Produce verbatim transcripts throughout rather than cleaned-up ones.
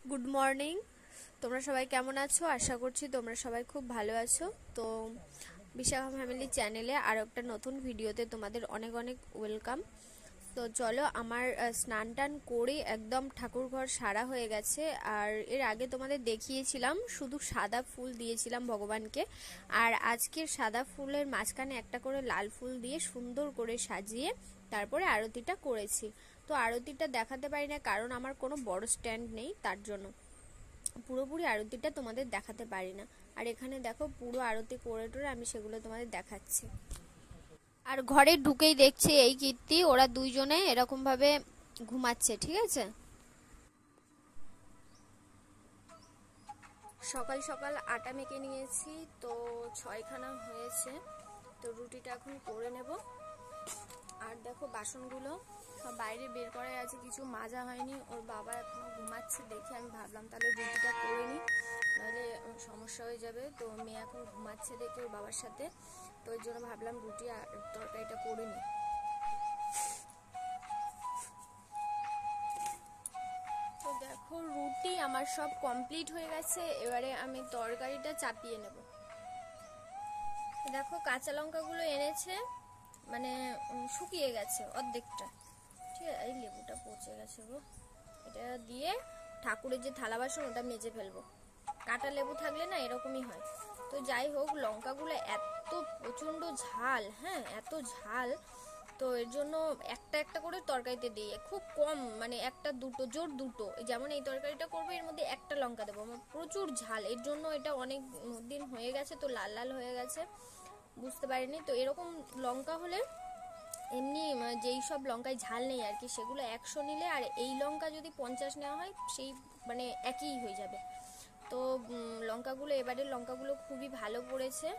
Good morning. তোমরা সবাই কেমন আছো? আশা করছি তোমরা সবাই খুব ভালো আছো। তো বিশাখা ফ্যামিলি চ্যানেলে আরও একটা নতুন ভিডিওতে তোমাদের অনেক অনেক ওয়েলকাম। তো চলো, আমার স্নান টান করে একদম ঠাকুর ঘর সারা হয়ে গেছে। আর এর আগে তোমাদের দেখিয়েছিলাম শুধু সাদা ফুল দিয়েছিলাম ভগবানকে, আর আজকের সাদা ফুলের মাঝখানে একটা করে লাল ফুল দিয়ে সুন্দর করে সাজিয়ে তারপরে আরতিটা করেছি। তো আরতিটা দেখাতে পারি না কারণ আমার কোনো বড় স্ট্যান্ড নেই, তার জন্য পুরোপুরি আরতিটা তোমাদের দেখাতে পারি না। আর এখানে দেখো পুরো আরতি করে টোরে আমি সেগুলো তোমাদের দেখাচ্ছি। আর ঘরে ঢুকেই দেখছি এই কীর্তি ওরা দুইজনে এরকম ভাবে ঘুমাচ্ছে, ঠিক আছে। সকাল সকাল আটা মেখে নিয়েছি, তো ছয়খানা হয়েছে। তো রুটিটা এখন করে নেব। আর দেখো বাসনগুলো সব বাইরে বের করে আছে, কিছু মাজা হয়নি। ওর বাবা এখনো ঘুমাচ্ছে দেখে আমি ভাবলাম তাহলে রুটিটা করে নিই, নাহলে সমস্যা হয়ে যাবে। তো মেয়ে এখন ঘুমাচ্ছে দেখে ওর বাবার সাথে, তো ওই জন্য ভাবলাম রুটি আর তরকারিটা করে নিই। তো দেখো রুটি আমার সব কমপ্লিট হয়ে গেছে, এবারে আমি তরকারিটা চাপিয়ে নেব। দেখো কাঁচা লঙ্কাগুলো এনেছে, মানে শুকিয়ে গেছে অর্ধেকটা, ঠিক আছে। এই লেবুটা পচে গেছে গো, এটা দিয়ে ঠাকুরের যে থালা বাসন ওটা মেজে ফেলবো। কাঁটা লেবু থাকলে না এরকমই হয়। তো যাই হোক, লঙ্কাগুলো এত প্রচণ্ড ঝাল, হ্যাঁ এত ঝাল, তো এর জন্য একটা একটা করে তরকারিতে দিই, খুব কম, মানে একটা দুটো, জোর দুটো। যেমন এই তরকারিটা করবো এর মধ্যে একটা লঙ্কা দেবো, আমার প্রচুর ঝাল, এর জন্য এটা অনেক দিন হয়ে গেছে তো লাল লাল হয়ে গেছে, বুঝতে পারিনি। তো এরকম লঙ্কা হলে, এমনি যেই সব লঙ্কায় ঝাল নেই আর কি, সেগুলো একশো নিলে আর এই লঙ্কা যদি পঞ্চাশ নেওয়া হয় সেই মানে একই হয়ে যাবে। তো লঙ্কাগুলো, এবারের লঙ্কাগুলো খুবই ভালো পড়েছে।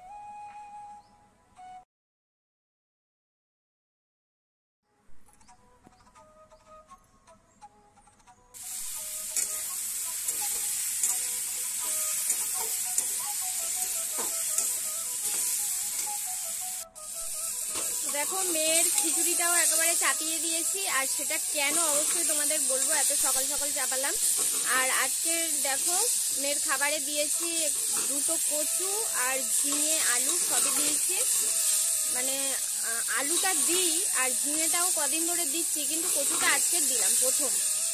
দেখো মেয়ের খিচুড়িটাও একেবারে চাপিয়ে দিয়েছি, আর সেটা কেন অবশ্যই তোমাদের বলবো, এত সকাল সকাল চাপালাম। আর আজকের দেখো মেয়ের খাবারে দিয়েছি দুটো কচু আর ঝিঙে আলু সবই দিয়েছি, মানে আলুটা দিই আর ঝিঙেটাও কদিন ধরে দিচ্ছি, কিন্তু কচুটা আজকে দিলাম প্রথম।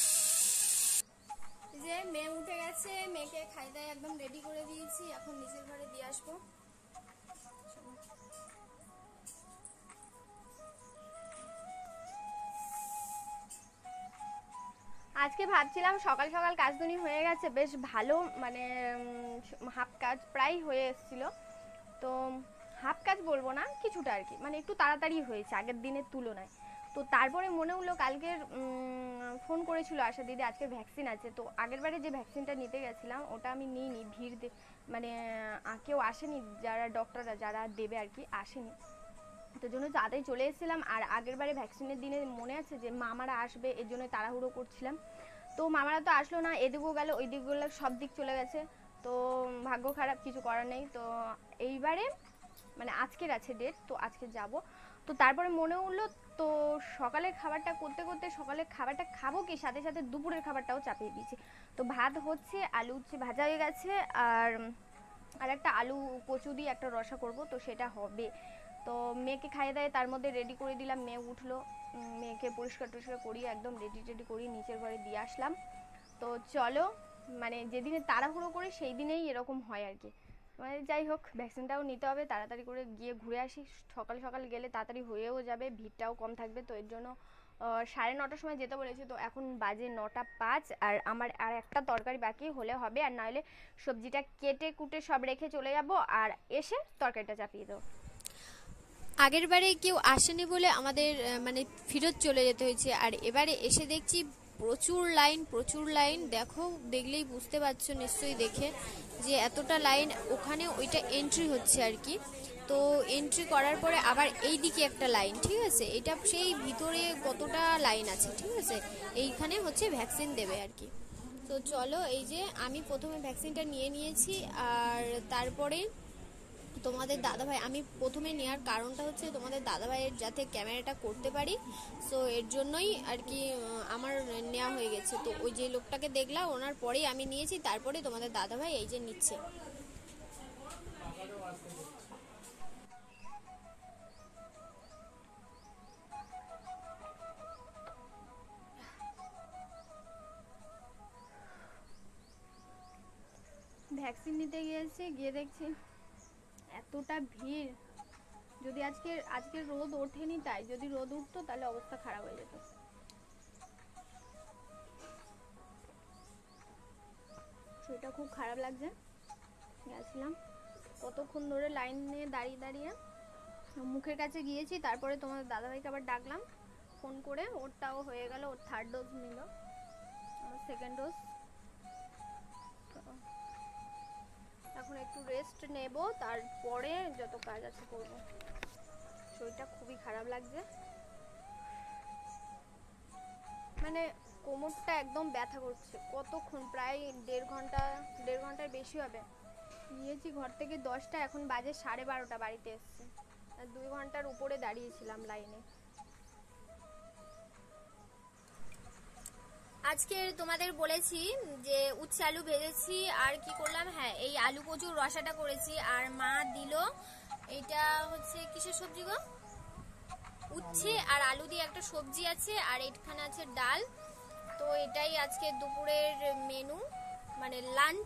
যে মেয়ে উঠে গেছে, মেয়েকে খাই দাই একদম রেডি করে দিয়েছি, এখন নিচের ঘরে দিয়ে আসবো। আজকে ভাবছিলাম সকাল সকাল কাজদুনি হয়ে গেছে বেশ ভালো, মানে হাফ কাজ প্রায় হয়ে এসেছিল। তো হাফ কাজ বলবো না, কিছুটা আর কি, মানে একটু তাড়াতাড়ি হয়েছে আগের দিনের তুলনায়। তো তারপরে মনে হলো কালকের ফোন করেছিল আশা দিদি আজকে ভ্যাকসিন আছে, তো আগের বারে যে ভ্যাকসিনটা নিতে গেছিলাম ওটা আমি নিইনি, ভিড় মানে কেউ আসেনি, যারা ডক্টররা যারা দেবে আর কি আসেনি, তো জন্য তাড়াতাড়ি চলে এসেছিলাম। আর আগের বারে ভ্যাকসিনের দিনে মনে আছে যে মামারা আসবে, এর জন্য তাড়াহুড়ো করছিলাম। তো মামারা তো আসলো না, এদিকেও গেল ওই দিক গেল, সব দিক চলে গেছে। তো ভাগ্য খারাপ, কিছু করার নেই। তো এইবারে মানে আজকের আছে ডেট, তো আজকে যাব। তো তারপরে মনে হলো, তো সকালের খাবারটা করতে করতে সকালের খাবারটা খাবো কি, সাথে সাথে দুপুরের খাবারটাও চাপিয়ে দিয়েছি। তো ভাত হচ্ছে, আলু হচ্ছে ভাজা হয়ে গেছে, আর আর একটা আলু কচু দিয়ে একটা রসা করব, তো সেটা হবে। তো মেয়েকে খাইয়ে দেয় তার মধ্যে রেডি করে দিলাম, মেয়ে উঠলো, মেয়েকে পরিষ্কার টরিষ্কার করিয়ে একদম রেডি টেডি করিয়ে নিচের ঘরে দিয়ে আসলাম। তো চলো, মানে যেদিনে তাড়াহুড়ো করি সেই দিনেই এরকম হয় আর কি। মানে যাই হোক, ভ্যাকসিনটাও নিতে হবে, তাড়াতাড়ি করে গিয়ে ঘুরে আসি, সকাল সকাল গেলে তাড়াতাড়ি হয়েও যাবে, ভিড়টাও কম থাকবে। তো এর জন্য সাড়ে নটার সময় যেতে বলেছি, তো এখন বাজে নটা পাঁচ, আর আমার আর একটা তরকারি বাকি হলে হবে, আর নাহলে সবজিটা কেটে কুটে সব রেখে চলে যাব, আর এসে তরকারিটা চাপিয়ে দেবো। আগের বারে কেউ আসেনি বলে আমাদের মানে ফেরত চলে যেতে হয়েছে, আর এবারে এসে দেখছি প্রচুর লাইন, প্রচুর লাইন। দেখো দেখলেই বুঝতে পারছো নিশ্চয়ই দেখে যে এতটা লাইন, ওখানে ওইটা এন্ট্রি হচ্ছে আর কি। তো এন্ট্রি করার পরে আবার এই দিকে একটা লাইন, ঠিক আছে, এটা সেই ভিতরে কতটা লাইন আছে, ঠিক আছে। এইখানে হচ্ছে ভ্যাকসিন দেবে আর কি। তো চলো, এই যে আমি প্রথমে ভ্যাকসিনটা নিয়ে নিয়েছি, আর তারপরে তোমাদের দাদাভাই আমি প্রথমে নেওয়ার কারণটা হচ্ছে তোমাদের দাদাভাইয়ের যাতে ক্যামেরাটা করতে পারি, সো এর জন্যই আর কি আমার নেওয়া হয়ে গেছে। তো ওই যে লোকটাকে দেখলাম ওনার পরেই আমি নিয়েছি, তারপরে তোমাদের দাদাভাই এই যে নিচ্ছে। ভ্যাকসিন নিতে গিয়েছি, গিয়ে দেখছি এতটা ভিড়। যদি আজকে আজকে রোদ ওঠেনি, তাই যদি রোদ উঠতো তাহলে অবস্থা খারাপ হয়ে যেত। সেটা খুব খারাপ লাগছে। গেছিলাম কতক্ষণ ধরে লাইন নিয়ে দাঁড়িয়ে দাঁড়িয়ে মুখের কাছে গিয়েছি, তারপরে তোমাদের দাদাভাইকে আবার ডাকলাম ফোন করে, ওরটাও হয়ে গেল, ওর থার্ড ডোজ নিল, আমার সেকেন্ড ডোজ। এখন একটু রেস্ট নেব, তারপরে যত কাজ আছে করব। শরীরটা খুবই খারাপ লাগছে, মানে কোমরটা একদম ব্যথা করছে। কতক্ষণ, প্রায় দেড় ঘন্টা দেড় ঘন্টার বেশি হবে। গিয়েছি ঘর থেকে দশটা, এখন বাজে সাড়ে বারোটা, বাড়িতে এসছি। আর দুই ঘন্টার উপরে দাঁড়িয়েছিলাম লাইনে। আজকে তোমাদের বলেছি যে উচ্ছে আলু ভেজেছি, আর কি করলাম, হ্যাঁ এই আলু কচুর রসাটা করেছি। আর মা দিল এটা হচ্ছে কিসের সবজি গো, উচ্ছে আর আলু দিয়ে একটা সবজি আছে, আর এখানে আছে ডাল। তো এটাই আজকে দুপুরের মেনু, মানে লাঞ্চ।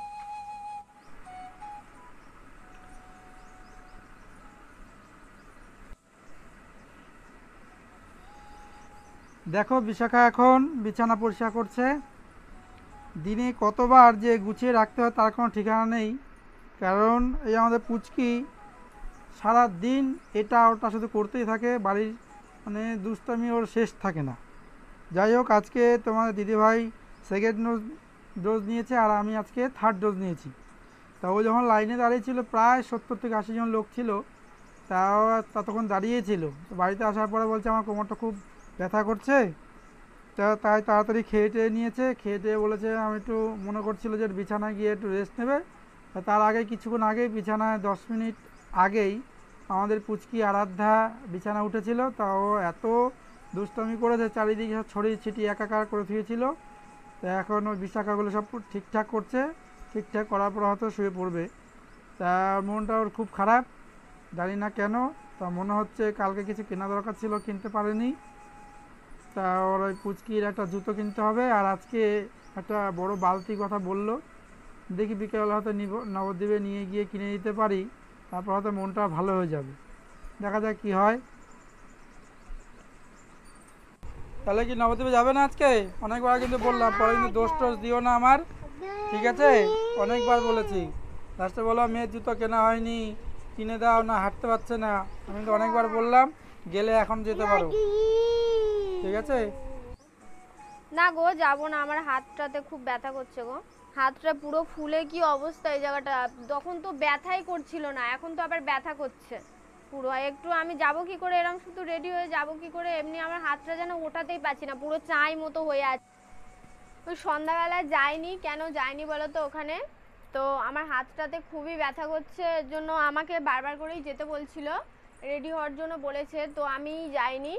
দেখো বিশাখা এখন বিছানা পরিষ্কার করছে। দিনে কতবার যে গুছিয়ে রাখতে হয় তার কোনো ঠিকানা নেই, কারণ এই আমাদের পুচকি সারা দিন এটা ওটা শুধু করতেই থাকে, বাড়ির মানে দুষ্টামি ওর শেষ থাকে না। যাই হোক, আজকে তোমাদের দিদিভাই সেকেন্ড ডোজ ডোজ নিয়েছে, আর আমি আজকে থার্ড ডোজ নিয়েছি। তা ও যখন লাইনে দাঁড়িয়েছিল, প্রায় সত্তর থেকে আশি জন লোক ছিল, তাও ততক্ষণ দাঁড়িয়েছিল। তো বাড়িতে আসার পরে বলছে আমার কোমরটা খুব ব্যথা করছে, তা তাই তাড়াতাড়ি খেয়ে টেয়ে নিয়েছে। খেয়ে টেয়ে বলেছে আমি একটু মনে করছিল যে বিছানায় গিয়ে একটু রেস্ট নেবে। তা তার আগে কিছুক্ষণ আগেই বিছানায় দশ মিনিট আগেই আমাদের পুচকি আরাধ্যা বিছানা উঠেছিল। তাও এত দুষ্টামি করেছে, চারিদিকে সব ছড়িয়ে ছিটিয়ে একাকার করে থুয়েছিল। তো এখন ওই বিশাখাগুলো সব ঠিকঠাক করছে, ঠিকঠাক করার পর হয়তো শুয়ে পড়বে। তা মনটা ওর খুব খারাপ, জানি না কেন। তা মনে হচ্ছে কালকে কিছু কেনা দরকার ছিল, কিনতে পারেনি। তা ওর ওই পুচকির একটা জুতো কিনতে হবে, আর আজকে একটা বড় বালতি কথা বললো, দেখি বিকেলবেলা হয়তো নিব নবদ্বীপে নিয়ে গিয়ে কিনে দিতে পারি, তারপর হয়তো মনটা ভালো হয়ে যাবে। দেখা যাক কি হয়। তাহলে কি নবদ্বীপে যাবে না আজকে? অনেকবার কিন্তু বললাম, পরে কিন্তু দোষ টোষ দিও না আমার, ঠিক আছে? অনেকবার বলেছি, লাস্টে বলো মেয়ের জুতো কেনা হয়নি, কিনে দাও না, হাঁটতে পারছে না। আমি তো অনেকবার বললাম, গেলে এখন যেতে পারো, ঠিক আছে? না গো, যাবো না, আমার হাতটাতে খুব ব্যথা করছে গো। হাতটা পুরো ফুলে কি অবস্থা এই জায়গাটা। তখন তো ব্যথাই করছিল না, এখন তো আবার ব্যথা করছে পুরো। একটু আমি যাব কি করে, এরকম শুধু রেডি হয়ে যাব কি করে, এমনি আমার হাতটা যেন ওঠাতেই পারছি না, পুরো চাই মতো হয়ে আছে। ওই সন্ধ্যাবেলা যাইনি, কেন যাইনি বলো তো ওখানে, তো আমার হাতটাতে খুবই ব্যথা করছে, এর জন্য আমাকে বারবার করেই যেতে বলছিল, রেডি হওয়ার জন্য বলেছে, তো আমি যাইনি।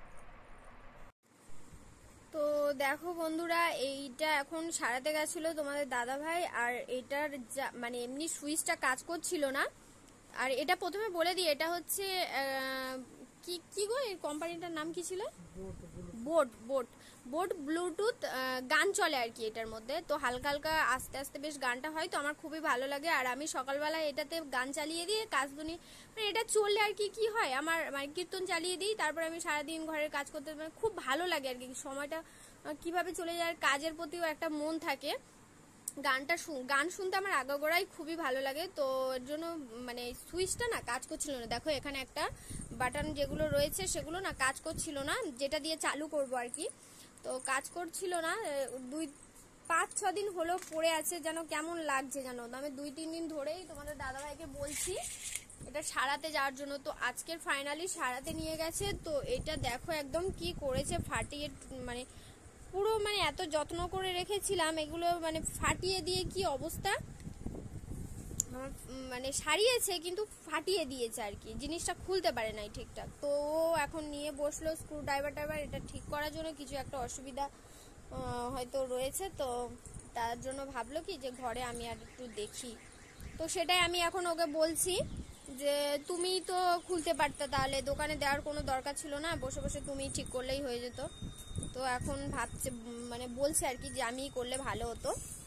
তো দেখো বন্ধুরা, এইটা এখন সারাতে গেছিলো তোমাদের দাদা ভাই, আর এটার মানে এমনি সুইচটা কাজ করছিল না। আর এটা প্রথমে বলে দিই, এটা হচ্ছে কি কি গো, এই কোম্পানিটার নাম কি ছিল? বোট বোট বোট ব্লুটুথ গান চলে আর কি এটার মধ্যে। তো হালকা হালকা আস্তে আস্তে বেশ গানটা হয়, তো আমার খুবই ভালো লাগে। আর আমি সকালবেলা এটাতে গান চালিয়ে দিয়ে কাজদুনি, মানে এটা চললে আর কি কি হয়, আমার মানে কীর্তন চালিয়ে দিই, তারপর আমি সারাদিন ঘরের কাজ করতে, মানে খুব ভালো লাগে আর কি, সময়টা কিভাবে চলে যায়, কাজের প্রতিও একটা মন থাকে। গানটা গান শুনতে আমার আগাগোড়াই খুবই ভালো লাগে। তো এর জন্য মানে সুইচটা না কাজ করছিল না। দেখো এখানে একটা বাটন যেগুলো রয়েছে সেগুলো না কাজ করছিল না, যেটা দিয়ে চালু করব আর কি, তো কাজ করছিল না। দুই পাঁচ ছ দিন হলো পড়ে আছে, যেন কেমন লাগছে জানো। আমি দুই তিন দিন ধরেই তোমাদের দাদাভাইকে বলছি এটা সারাতে যাওয়ার জন্য। তো আজকের ফাইনালি সারাতে নিয়ে গেছে। তো এটা দেখো একদম কি করেছে, ফাটিয়ে, মানে পুরো মানে এত যত্ন করে রেখেছিলাম এগুলো মানে ফাটিয়ে দিয়ে কি অবস্থা। আমার উম, মানে সারিয়েছে কিন্তু ফাটিয়ে দিয়েছে আর কি, জিনিসটা খুলতে পারে নাই ঠিকঠাক। তো ও এখন নিয়ে বসলো স্ক্রু ড্রাইভার টাইভার এটা ঠিক করার জন্য, কিছু একটা অসুবিধা আহ, হয়তো রয়েছে, তো তার জন্য ভাবলো কি যে ঘরে আমি আর একটু দেখি। তো সেটাই আমি এখন ওকে বলছি যে তুমি তো খুলতে পারতে, তাহলে দোকানে দেওয়ার কোনো দরকার ছিল না, বসে বসে তুমি ঠিক করলেই হয়ে যেত। তো এখন ভাবছে উম, মানে বলছে আর কি যে আমিই করলে ভালো হতো।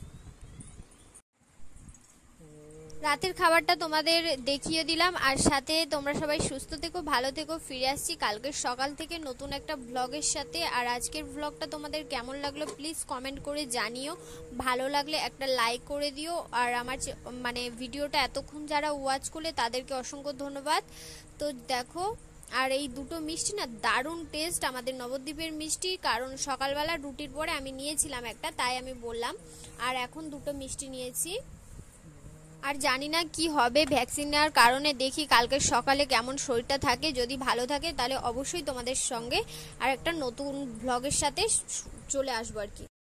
রাতের খাবারটা তোমাদের দেখিয়ে দিলাম, আর সাথে তোমরা সবাই সুস্থ থেকো, ভালো থেকো। ফিরে আসছি কালকের সকাল থেকে নতুন একটা ব্লগের সাথে। আর আজকের ব্লগটা তোমাদের কেমন লাগলো প্লিজ কমেন্ট করে জানিও, ভালো লাগলে একটা লাইক করে দিও। আর আমার চে- মানে ভিডিওটা এতক্ষণ যারা ওয়াচ করলে তাদেরকে অসংখ্য ধন্যবাদ। তো দেখো, আর এই দুটো মিষ্টি না দারুণ টেস্ট, আমাদের নবদ্বীপের মিষ্টি, কারণ সকালবেলা রুটির পরে আমি নিয়েছিলাম একটা, তাই আমি বললাম। আর এখন দুটো মিষ্টি নিয়েছি। আর জানি না কি হবে ভ্যাকসিন নেওয়ার কারণে, দেখি কালকে সকালে কেমন শরীরটা থাকে, যদি ভালো থাকে তাহলে অবশ্যই তোমাদের সঙ্গে আর একটা নতুন ব্লগের সাথে চলে আসবো আর কি।